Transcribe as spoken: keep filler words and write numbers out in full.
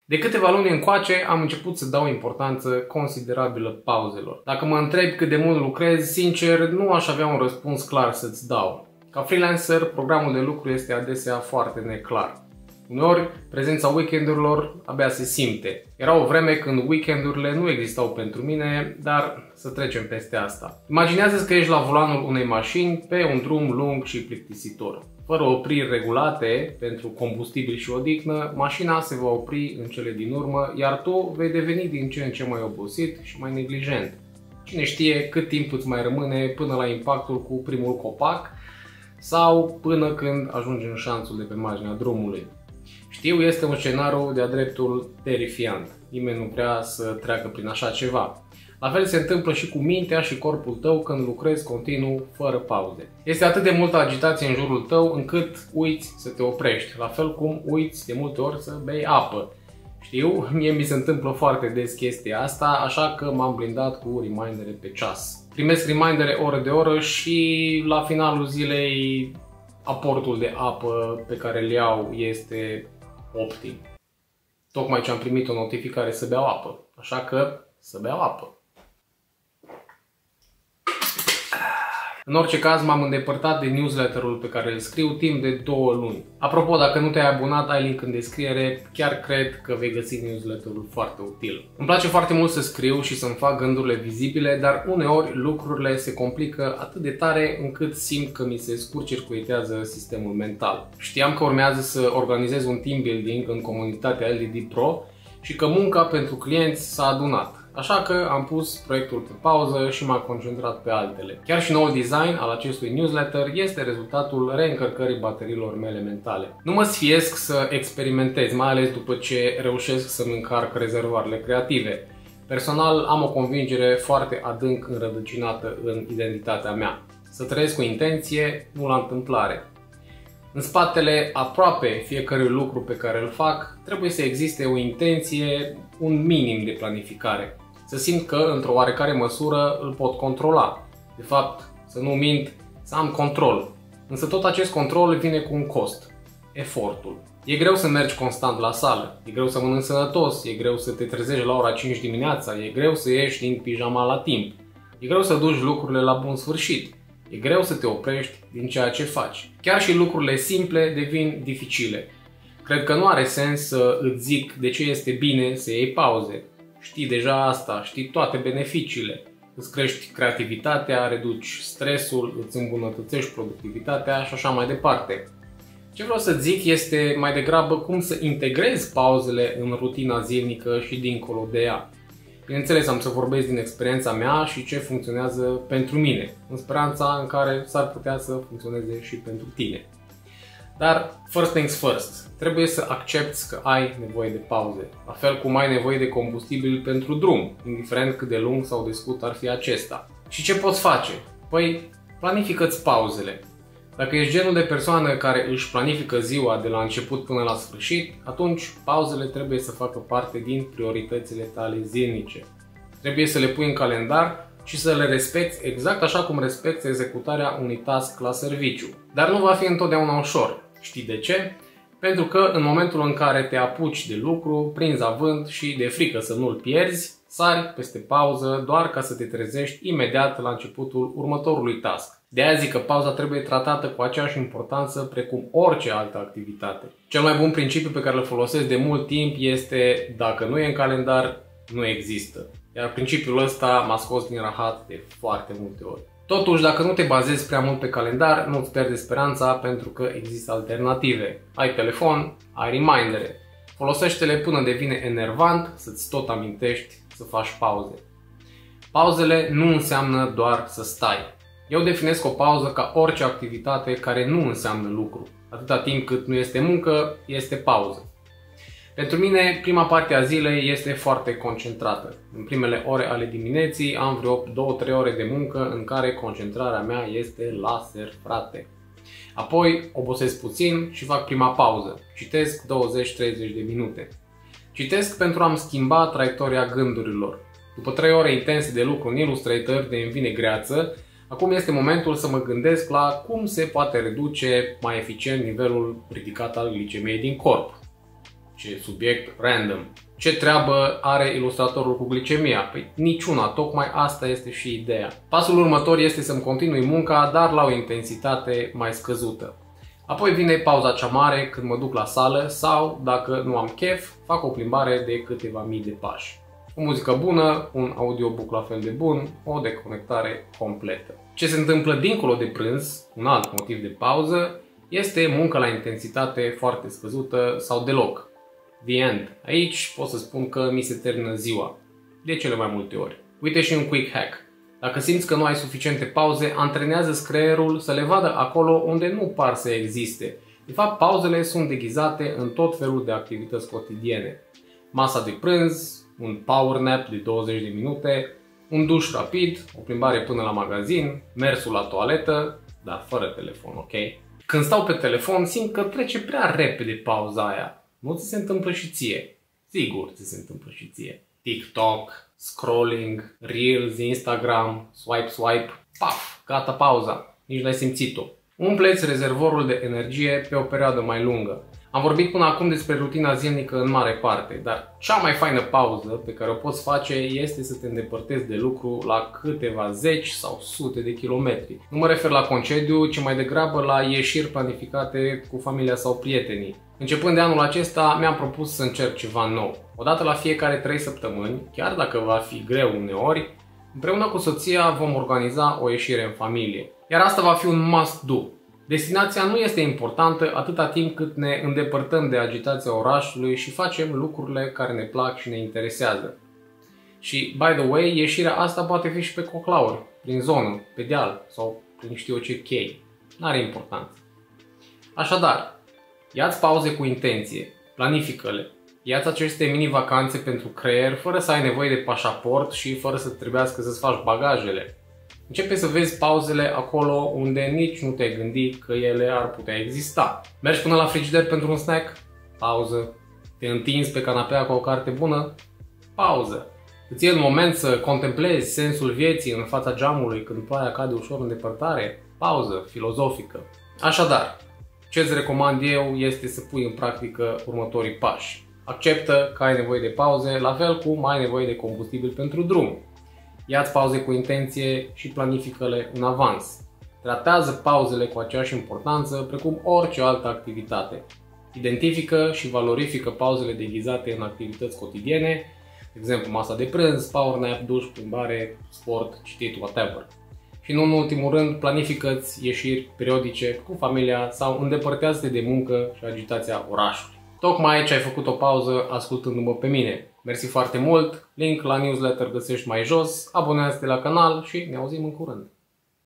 De câteva luni încoace am început să dau importanță considerabilă pauzelor. Dacă mă întreb cât de mult lucrez, sincer, nu aș avea un răspuns clar să-ți dau. Ca freelancer, programul de lucru este adesea foarte neclar. Uneori, prezența weekendurilor abia se simte. Era o vreme când weekendurile nu existau pentru mine, dar să trecem peste asta. Imaginează-ți că ești la volanul unei mașini pe un drum lung și plictisitor. Fără opriri regulate pentru combustibil și odihnă, mașina se va opri în cele din urmă, iar tu vei deveni din ce în ce mai obosit și mai neglijent. Cine știe cât timp îți mai rămâne până la impactul cu primul copac sau până când ajungi în șanțul de pe marginea drumului. Știu, este un scenariu de-a dreptul terifiant. Nimeni nu vrea să treacă prin așa ceva. La fel se întâmplă și cu mintea și corpul tău când lucrezi continuu, fără pauze. Este atât de multă agitație în jurul tău încât uiți să te oprești, la fel cum uiți de multe ori să bei apă. Știu, mie mi se întâmplă foarte des chestia asta, așa că m-am blindat cu remindere pe ceas. Primesc remindere oră de oră și la finalul zilei aportul de apă pe care îl iau este optim. Tocmai ce am primit o notificare să beau apă, așa că să beau apă. În orice caz, m-am îndepărtat de newsletterul pe care îl scriu timp de două luni. Apropo, dacă nu te-ai abonat, ai link în descriere, chiar cred că vei găsi newsletterul foarte util. Îmi place foarte mult să scriu și să-mi fac gândurile vizibile, dar uneori lucrurile se complică atât de tare încât simt că mi se scurt-circuitează sistemul mental. Știam că urmează să organizez un team building în comunitatea L D D Pro și că munca pentru clienți s-a adunat. Așa că am pus proiectul pe pauză și m-am concentrat pe altele. Chiar și noul design al acestui newsletter este rezultatul reîncărcării bateriilor mele mentale. Nu mă sfiesc să experimentez, mai ales după ce reușesc să-mi încarc rezervoarele creative. Personal am o convingere foarte adânc înrădăcinată în identitatea mea. Să trăiesc cu intenție, nu la întâmplare. În spatele aproape fiecărui lucru pe care îl fac, trebuie să existe o intenție, un minim de planificare. Să simt că, într-o oarecare măsură, îl pot controla. De fapt, să nu mint, să am control. Însă tot acest control vine cu un cost. Efortul. E greu să mergi constant la sală, e greu să mănânci sănătos, e greu să te trezești la ora cinci dimineața, e greu să ieși din pijama la timp, e greu să duci lucrurile la bun sfârșit. E greu să te oprești din ceea ce faci. Chiar și lucrurile simple devin dificile. Cred că nu are sens să îți zic de ce este bine să iei pauze. Știi deja asta, știi toate beneficiile. Îți crești creativitatea, reduci stresul, îți îmbunătățești productivitatea și așa mai departe. Ce vreau să zic este mai degrabă cum să integrezi pauzele în rutina zilnică și dincolo de ea. Bineînțeles, am să vorbesc din experiența mea și ce funcționează pentru mine, în speranța în care s-ar putea să funcționeze și pentru tine. Dar, first things first, trebuie să accepti că ai nevoie de pauze, la fel cum ai nevoie de combustibil pentru drum, indiferent cât de lung sau de scurt ar fi acesta. Și ce poți face? Păi, planifică-ți pauzele. Dacă ești genul de persoană care își planifică ziua de la început până la sfârșit, atunci pauzele trebuie să facă parte din prioritățile tale zilnice. Trebuie să le pui în calendar și să le respecti exact așa cum respecti executarea unui task la serviciu. Dar nu va fi întotdeauna ușor. Știi de ce? Pentru că în momentul în care te apuci de lucru, prinzi avânt și de frică să nu-l pierzi, sari peste pauză doar ca să te trezești imediat la începutul următorului task. De aia zic că pauza trebuie tratată cu aceeași importanță precum orice altă activitate. Cel mai bun principiu pe care îl folosesc de mult timp este dacă nu e în calendar, nu există. Iar principiul ăsta m-a scos din rahat de foarte multe ori. Totuși, dacă nu te bazezi prea mult pe calendar, nu-ți pierde speranța pentru că există alternative. Ai telefon, ai remindere. Folosește-le până devine enervant să-ți tot amintești să faci pauze. Pauzele nu înseamnă doar să stai. Eu definesc o pauză ca orice activitate care nu înseamnă lucru. Atâta timp cât nu este muncă, este pauză. Pentru mine, prima parte a zilei este foarte concentrată. În primele ore ale dimineții am vreo două trei ore de muncă în care concentrarea mea este laser, frate. Apoi obosesc puțin și fac prima pauză. Citesc douăzeci treizeci de minute. Citesc pentru a-mi schimba traiectoria gândurilor. După trei ore intense de lucru în Illustrator de îmi vine greață, acum este momentul să mă gândesc la cum se poate reduce mai eficient nivelul ridicat al glicemiei din corp. Ce subiect random. Ce treabă are ilustratorul cu glicemia? Păi niciuna, tocmai asta este și ideea. Pasul următor este să-mi continui munca, dar la o intensitate mai scăzută. Apoi vine pauza cea mare când mă duc la sală sau, dacă nu am chef, fac o plimbare de câteva mii de pași. O muzică bună, un audiobook la fel de bun, o deconectare completă. Ce se întâmplă dincolo de prânz, un alt motiv de pauză, este muncă la intensitate foarte scăzută sau deloc. The end. Aici pot să spun că mi se termină ziua. De cele mai multe ori. Uite și un quick hack. Dacă simți că nu ai suficiente pauze, antrenează-ți creierul să le vadă acolo unde nu par să existe. De fapt, pauzele sunt deghizate în tot felul de activități cotidiene. Masa de prânz, un power nap de douăzeci de minute, un duș rapid, o plimbare până la magazin, mersul la toaletă, dar fără telefon, ok? Când stau pe telefon, simt că trece prea repede pauza aia. Nu ți se întâmplă și ție? Sigur ți se întâmplă și ție. TikTok, scrolling, Reels, Instagram, swipe, swipe, paf, gata pauza. Nici n-ai simțit-o. Umpleți rezervorul de energie pe o perioadă mai lungă. Am vorbit până acum despre rutina zilnică în mare parte, dar cea mai faină pauză pe care o poți face este să te îndepărtezi de lucru la câteva zeci sau sute de kilometri. Nu mă refer la concediu, ci mai degrabă la ieșiri planificate cu familia sau prietenii. Începând de anul acesta, mi-am propus să încerc ceva nou. Odată la fiecare trei săptămâni, chiar dacă va fi greu uneori, împreună cu soția vom organiza o ieșire în familie. Iar asta va fi un must do. Destinația nu este importantă atâta timp cât ne îndepărtăm de agitația orașului și facem lucrurile care ne plac și ne interesează. Și, by the way, ieșirea asta poate fi și pe coclauri, prin zonă, pe deal sau prin știu eu ce chei. N-are importanță. Așadar, ia-ți pauze cu intenție, planifică-le. Ia-ți aceste mini-vacanțe pentru creier fără să ai nevoie de pașaport și fără să trebuiască să-ți faci bagajele. Începe să vezi pauzele acolo unde nici nu te-ai gândit că ele ar putea exista. Mergi până la frigider pentru un snack? Pauză. Te întinzi pe canapea cu o carte bună? Pauză. Îți iei un moment să contemplezi sensul vieții în fața geamului când ploaia cade ușor în depărtare? Pauză filozofică. Așadar, ce îți recomand eu este să pui în practică următorii pași. Acceptă că ai nevoie de pauze, la fel cum ai nevoie de combustibil pentru drum. Ia-ți pauze cu intenție și planifică-le în avans. Tratează pauzele cu aceeași importanță precum orice altă activitate. Identifică și valorifică pauzele deghizate în activități cotidiene, de exemplu masa de prânz, power nap, duș, plimbare, sport, citit, whatever. Și nu în ultimul rând, planifică-ți ieșiri periodice cu familia sau îndepărtează-te de muncă și agitația orașului. Tocmai ce ai făcut o pauză ascultându-mă pe mine. Mersi foarte mult, link la newsletter găsești mai jos, abonează-te la canal și ne auzim în curând.